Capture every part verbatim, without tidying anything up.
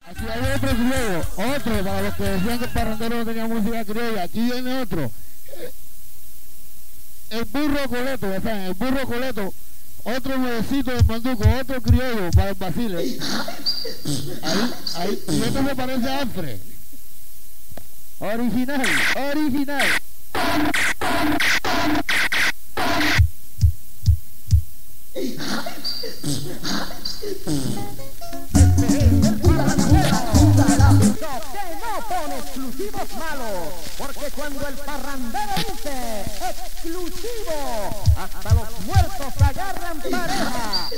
Aquí hay otro criollo, otro, para los que decían que el parrandero no tenía música criolla, aquí viene otro. El burro coleto, ya saben, el burro coleto, otro nuevecito del manduco, otro criollo para el Basile. Ahí, ahí, y esto se parece a Alfred. Original, original. Exclusivos malos, porque cuando el parrandero dice exclusivo, hasta los muertos agarran pareja.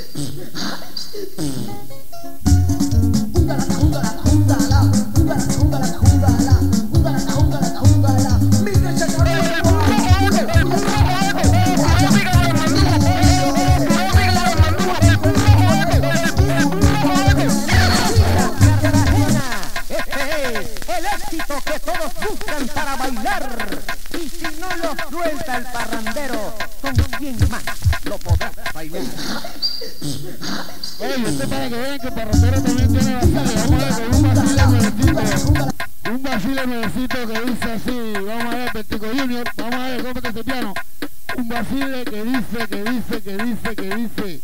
El éxito que todos buscan para bailar, y si no lo suelta el parrandero, ¿con quién más lo podrás bailar? Oye, esto para que vean que el parrandero también tiene basile. Vamos a ver con un basile nuevecito, un basile nuevecito que dice así. Vamos a ver, Vertigo Junior, vamos a ver, cómete ese piano. Un basile que dice, que dice, que dice, que dice.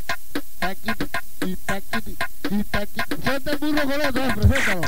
Taquiti, y taquiti, y taquiti. Suelta el burro coleto, eh, preséntalo.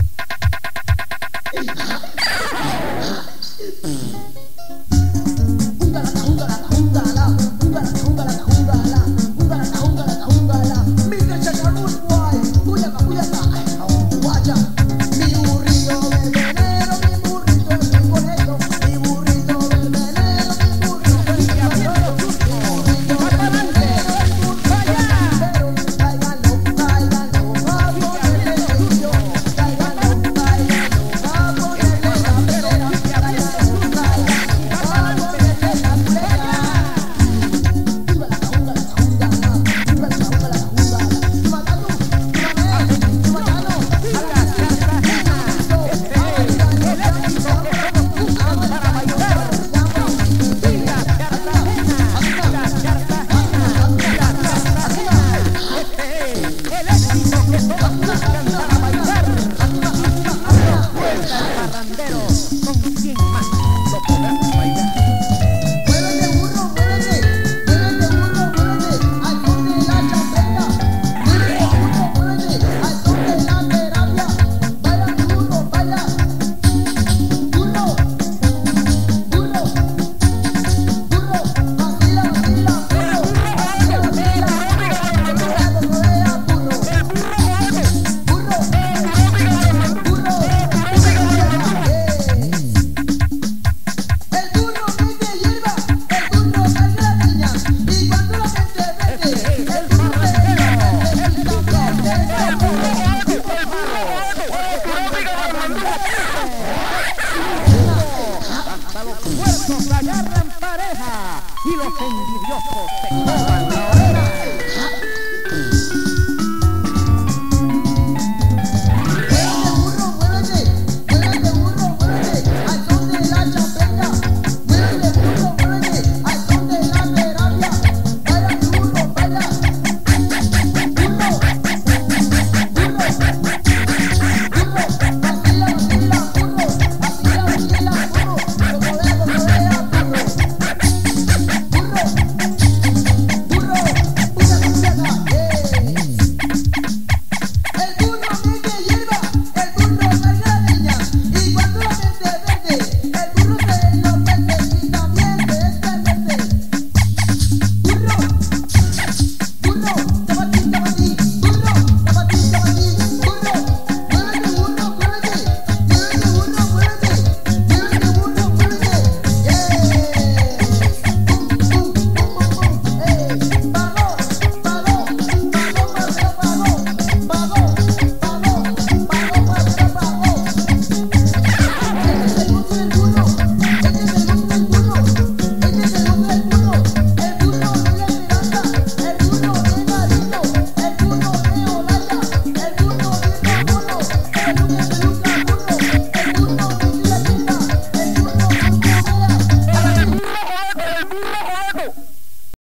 Hasta los muertos agarran pareja y los envidiosos